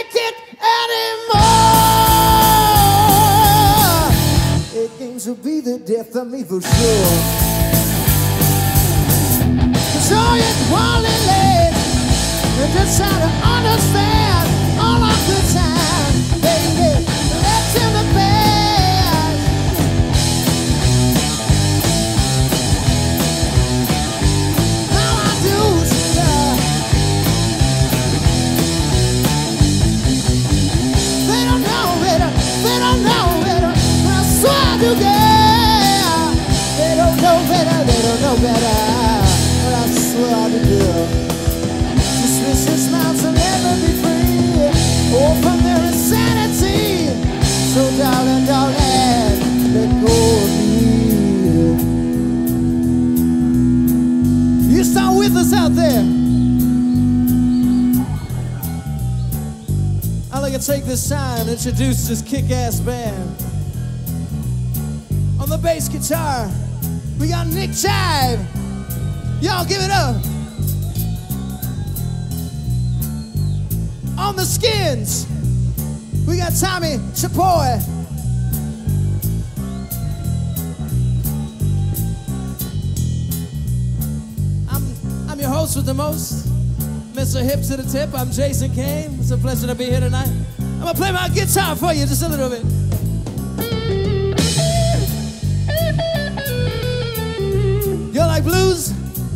take it anymore. It games will be the death of me for sure. So it's wildly late, and just try to understand all of the time, baby. Let's in the past. How I do, sugar. They don't know better, they don't know better, but I swear I do, girl. They don't know better, they don't know better, but I swear I do, girl. Suspicious smiles will never be free, or from their insanity. So darling, darling, let go of me. You start with us out there. I'd like to take this time to introduce this kick-ass band. On the bass guitar, we got Nick Jive. Y'all give it up. On the skins, we got Tommy Chapoy. I'm your host with the most, Mr. Hip to the Tip. I'm Jason Kane. It's a pleasure to be here tonight. I'm gonna play my guitar for you just a little bit. You like blues?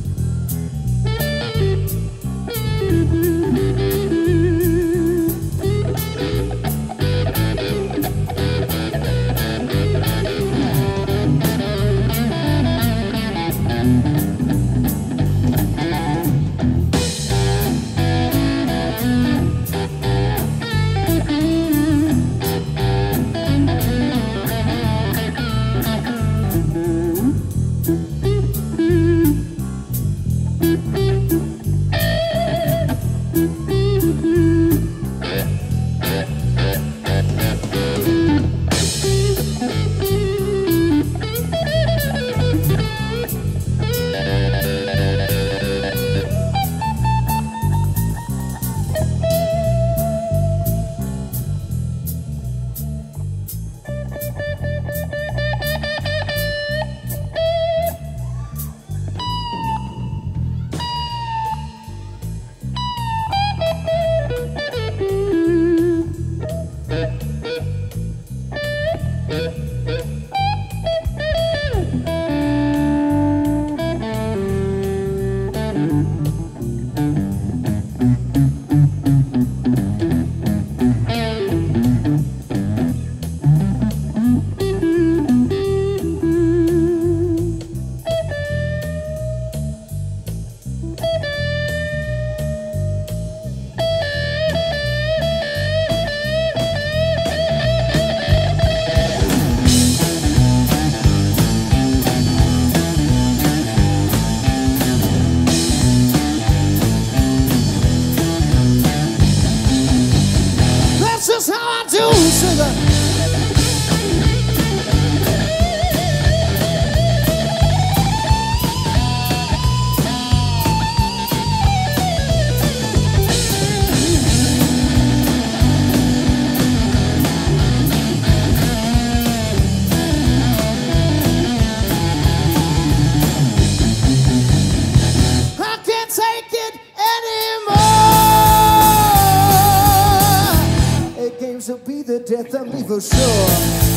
Death of me for sure.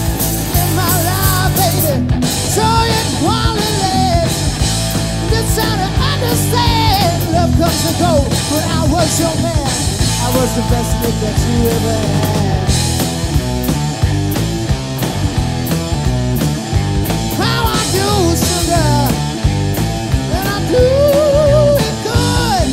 In my life, baby, so it's wildly. Just trying to understand. Love comes and goes, but I was your man. I was the best Nick that you ever had. How I do, sugar, and I do it good.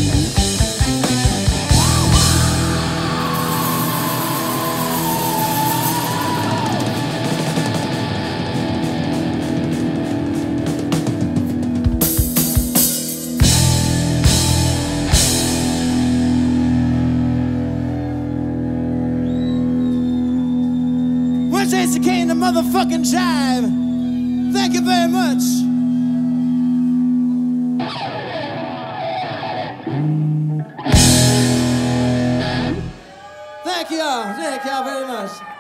Jason Kane, the motherfucking Jive. Thank you very much. Thank you all very much.